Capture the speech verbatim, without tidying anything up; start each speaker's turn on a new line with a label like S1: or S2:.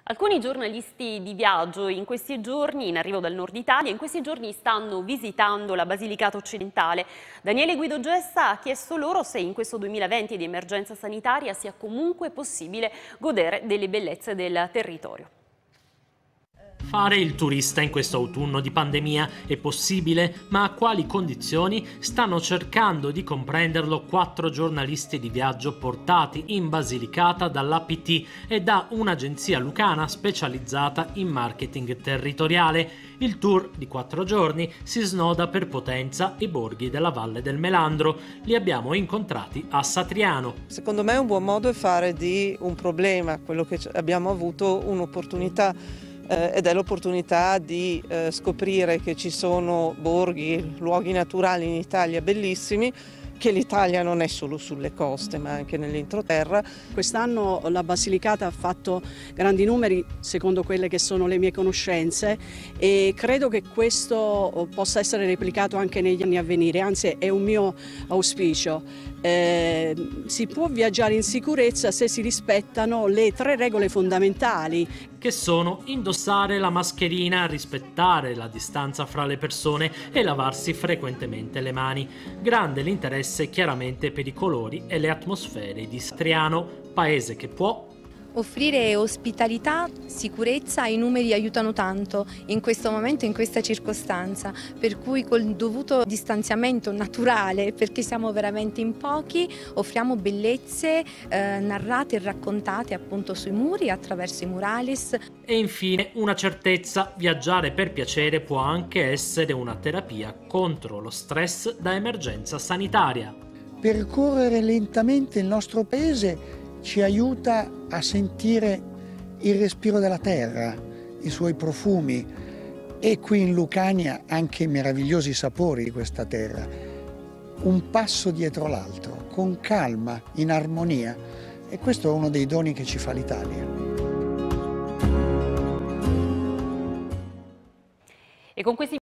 S1: Alcuni giornalisti di viaggio in questi giorni, in arrivo dal nord Italia, in questi giorni stanno visitando la Basilicata occidentale. Daniele Guido Gessa ha chiesto loro se in questo duemilaventi di emergenza sanitaria sia comunque possibile godere delle bellezze del territorio.
S2: Fare il turista in questo autunno di pandemia è possibile, ma a quali condizioni? Stanno cercando di comprenderlo quattro giornalisti di viaggio portati in Basilicata dall'A P T e da un'agenzia lucana specializzata in marketing territoriale. Il tour di quattro giorni si snoda per Potenza e borghi della Valle del Melandro. Li abbiamo incontrati a Satriano.
S3: Secondo me un buon modo è fare di un problema, quello che abbiamo avuto, un'opportunità. Eh, ed è l'opportunità di eh, scoprire che ci sono borghi, luoghi naturali in Italia bellissimi, che l'Italia non è solo sulle coste ma anche nell'entroterra.
S4: Quest'anno la Basilicata ha fatto grandi numeri secondo quelle che sono le mie conoscenze e credo che questo possa essere replicato anche negli anni a venire, anzi è un mio auspicio. Eh, si può viaggiare in sicurezza se si rispettano le tre regole fondamentali,
S2: che sono indossare la mascherina, rispettare la distanza fra le persone e lavarsi frequentemente le mani. Grande l'interesse chiaramente per i colori e le atmosfere di Satriano, paese che può
S5: offrire ospitalità, sicurezza. I numeri aiutano tanto in questo momento, in questa circostanza, per cui col dovuto distanziamento naturale, perché siamo veramente in pochi, offriamo bellezze eh, narrate e raccontate appunto sui muri attraverso i murales.
S2: E infine una certezza: viaggiare per piacere può anche essere una terapia contro lo stress da emergenza sanitaria.
S6: Percorrere lentamente il nostro paese ci aiuta a sentire il respiro della terra, i suoi profumi e qui in Lucania anche i meravigliosi sapori di questa terra. Un passo dietro l'altro, con calma, in armonia, e questo è uno dei doni che ci fa l'Italia.
S1: E con questi